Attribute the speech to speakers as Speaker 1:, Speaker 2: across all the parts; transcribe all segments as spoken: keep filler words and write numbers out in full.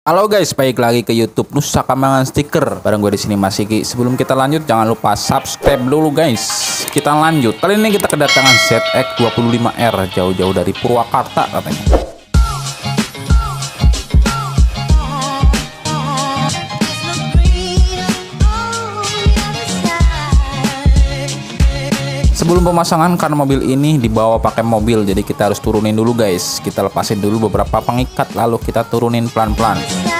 Speaker 1: Halo guys, balik lagi ke YouTube Nusa Kambangan Stiker. Bareng gue di sini Mas Iki. Sebelum kita lanjut, jangan lupa subscribe dulu guys. Kita lanjut. Kali ini kita kedatangan Z X dua puluh lima R jauh-jauh dari Purwakarta katanya. Sebelum pemasangan, karena mobil ini dibawa pakai mobil, jadi kita harus turunin dulu guys. Kita lepasin dulu beberapa pengikat, lalu kita turunin pelan-pelan.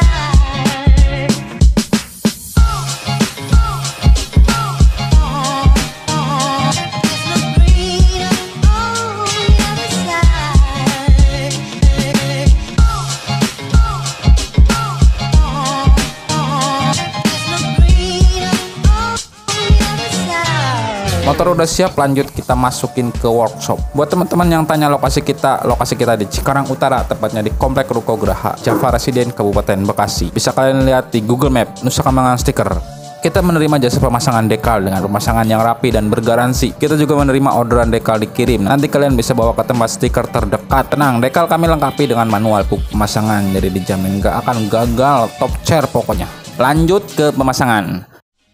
Speaker 1: Motor udah siap, lanjut kita masukin ke workshop. Buat teman-teman yang tanya lokasi kita, lokasi kita di Cikarang Utara, tepatnya di Komplek Ruko Graha, Java Residen, Kabupaten Bekasi. Bisa kalian lihat di Google Map Nusa Kambangan Stiker. Kita menerima jasa pemasangan dekal dengan pemasangan yang rapi dan bergaransi. Kita juga menerima orderan dekal dikirim. Nanti kalian bisa bawa ke tempat stiker terdekat. Tenang, dekal kami lengkapi dengan manual pemasangan, jadi dijamin gak akan gagal. Top chair pokoknya. Lanjut ke pemasangan.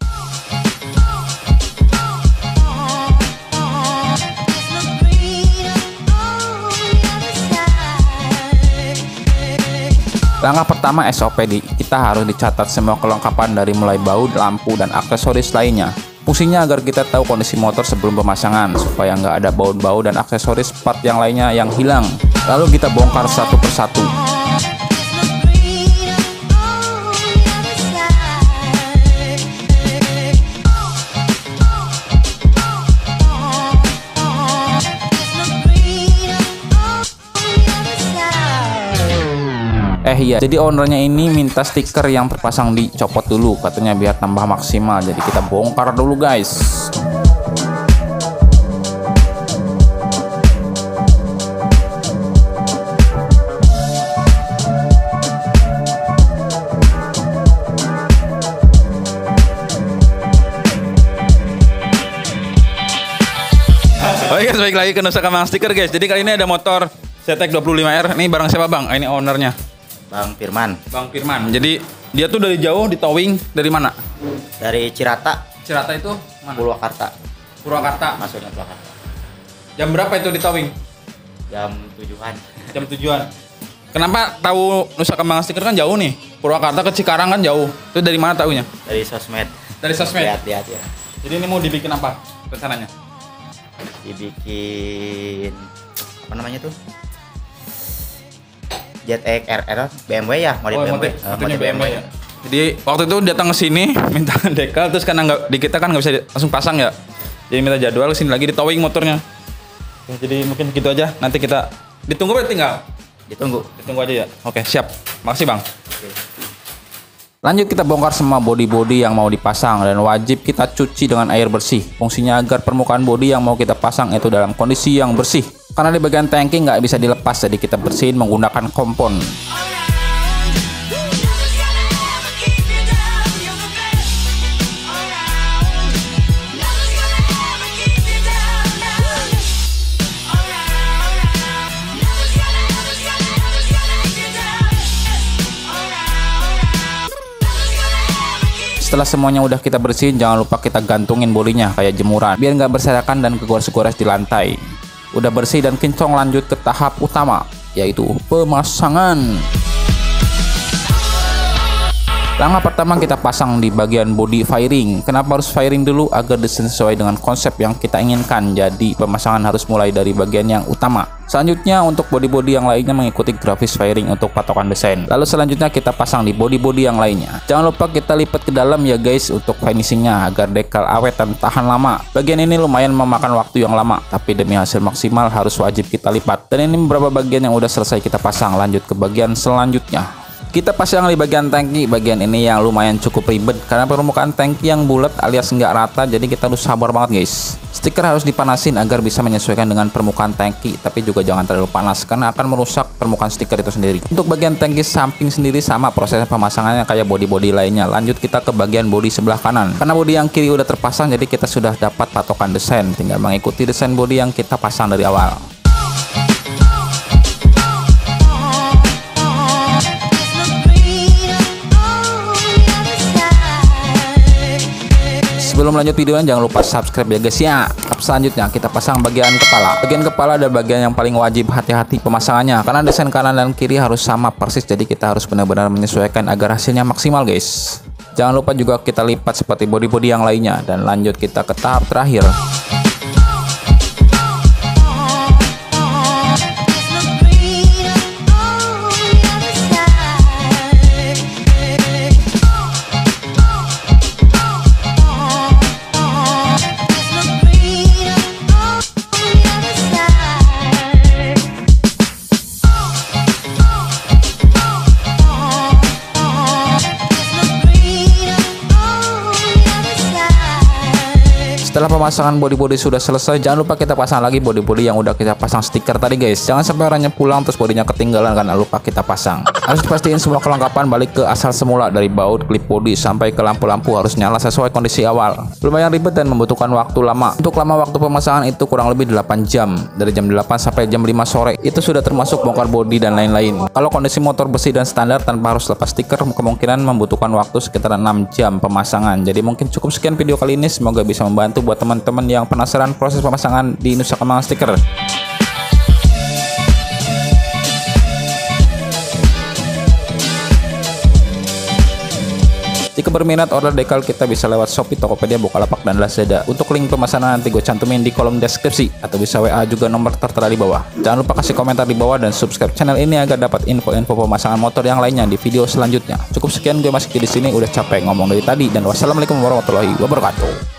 Speaker 1: Langkah pertama S O P, di kita harus dicatat semua kelengkapan dari mulai baut, lampu, dan aksesoris lainnya. Fungsinya agar kita tahu kondisi motor sebelum pemasangan, supaya nggak ada baut-baut dan aksesoris part yang lainnya yang hilang. Lalu kita bongkar satu persatu. Eh iya, jadi ownernya ini minta stiker yang terpasang dicopot dulu, katanya biar tambah maksimal. Jadi kita bongkar dulu guys. Oke guys, balik lagi ke Nusa Kambangan Stiker guys. Jadi kali ini ada motor Z X dua puluh lima R. Ini barang siapa bang? Ini ownernya
Speaker 2: Bang Firman.
Speaker 1: Bang Firman. Jadi dia tuh dari jauh di towing dari mana?
Speaker 2: Dari Cirata.
Speaker 1: Cirata itu mana?
Speaker 2: Purwakarta.
Speaker 1: Purwakarta.
Speaker 2: Masuknya Purwakarta.
Speaker 1: Jam berapa itu di towing?
Speaker 2: Jam tujuan.
Speaker 1: Jam tujuan. Kenapa tahu Nusa Kambangan Stiker kan jauh nih? Purwakarta ke Cikarang kan jauh. Itu dari mana tahunya?
Speaker 2: Dari sosmed.
Speaker 1: Dari sosmed.
Speaker 2: Lihat-lihat ya.
Speaker 1: Jadi ini mau dibikin apa rencananya?
Speaker 2: Dibikin apa namanya tuh? Z X R R B M W ya, model
Speaker 1: Oh,
Speaker 2: B M W.
Speaker 1: motif,
Speaker 2: Uh,
Speaker 1: motifnya
Speaker 2: model
Speaker 1: B M W ya. Jadi waktu itu datang ke sini minta dekal, terus karena nggak di kita kan nggak bisa langsung pasang ya. Jadi minta jadwal, sini lagi di towing motornya. Ya, jadi mungkin gitu aja. Nanti kita ditunggu berarti tinggal.
Speaker 2: Ditunggu.
Speaker 1: Ditunggu aja ya. Oke, siap. Makasih bang.
Speaker 2: Oke.
Speaker 1: Lanjut kita bongkar semua bodi-bodi yang mau dipasang dan wajib kita cuci dengan air bersih. Fungsinya agar permukaan bodi yang mau kita pasang itu dalam kondisi yang bersih. Karena di bagian tangki nggak bisa dilepas, jadi kita bersihin menggunakan kompon. Setelah semuanya udah kita bersihin, jangan lupa kita gantungin bodinya kayak jemuran biar nggak berserakan dan kegores-gores di lantai. Udah bersih dan kinclong, lanjut ke tahap utama, yaitu pemasangan. Langkah pertama kita pasang di bagian body fairing. Kenapa harus fairing dulu? Agar sesuai dengan konsep yang kita inginkan. Jadi pemasangan harus mulai dari bagian yang utama. Selanjutnya untuk body-body yang lainnya mengikuti grafis fairing untuk patokan desain. Lalu selanjutnya kita pasang di body-body yang lainnya. Jangan lupa kita lipat ke dalam ya guys untuk finishingnya agar dekal awet dan tahan lama. Bagian ini lumayan memakan waktu yang lama, tapi demi hasil maksimal harus wajib kita lipat. Dan ini beberapa bagian yang udah selesai kita pasang. Lanjut ke bagian selanjutnya. Kita pasang di bagian tangki. Bagian ini yang lumayan cukup ribet karena permukaan tangki yang bulat alias nggak rata, jadi kita harus sabar banget guys. Stiker harus dipanasin agar bisa menyesuaikan dengan permukaan tangki, tapi juga jangan terlalu panas karena akan merusak permukaan stiker itu sendiri. Untuk bagian tangki samping sendiri sama prosesnya pemasangannya kayak bodi-bodi lainnya. Lanjut kita ke bagian bodi sebelah kanan. Karena bodi yang kiri udah terpasang, jadi kita sudah dapat patokan desain, tinggal mengikuti desain bodi yang kita pasang dari awal. Sebelum lanjut videonya jangan lupa subscribe ya guys ya. Tahap selanjutnya kita pasang bagian kepala. Bagian kepala ada bagian yang paling wajib hati-hati pemasangannya karena desain kanan dan kiri harus sama persis, jadi kita harus benar-benar menyesuaikan agar hasilnya maksimal guys. Jangan lupa juga kita lipat seperti body-body yang lainnya dan lanjut kita ke tahap terakhir. Setelah pemasangan body-body sudah selesai, jangan lupa kita pasang lagi body-body yang udah kita pasang stiker tadi guys. Jangan sampai orangnya pulang terus bodinya ketinggalan karena lupa kita pasang. Harus dipastikan semua kelengkapan balik ke asal semula, dari baut, klip body sampai ke lampu-lampu harus nyala sesuai kondisi awal. Lumayan ribet dan membutuhkan waktu lama. Untuk lama waktu pemasangan itu kurang lebih delapan jam, dari jam delapan sampai jam lima sore. Itu sudah termasuk bongkar body dan lain-lain. Kalau kondisi motor bersih dan standar tanpa harus lepas stiker, kemungkinan membutuhkan waktu sekitar enam jam pemasangan. Jadi mungkin cukup sekian video kali ini, semoga bisa membantu buat teman-teman yang penasaran proses pemasangan di Nusa Kambangan Stiker. Jika berminat order dekal kita bisa lewat Shopee, Tokopedia, Bukalapak, dan Lazada. Untuk link pemesanan nanti gue cantumin di kolom deskripsi atau bisa W A juga nomor tertera di bawah. Jangan lupa kasih komentar di bawah dan subscribe channel ini agar dapat info-info pemasangan motor yang lainnya di video selanjutnya. Cukup sekian, gue masih di sini, udah capek ngomong dari tadi, dan wassalamualaikum warahmatullahi wabarakatuh.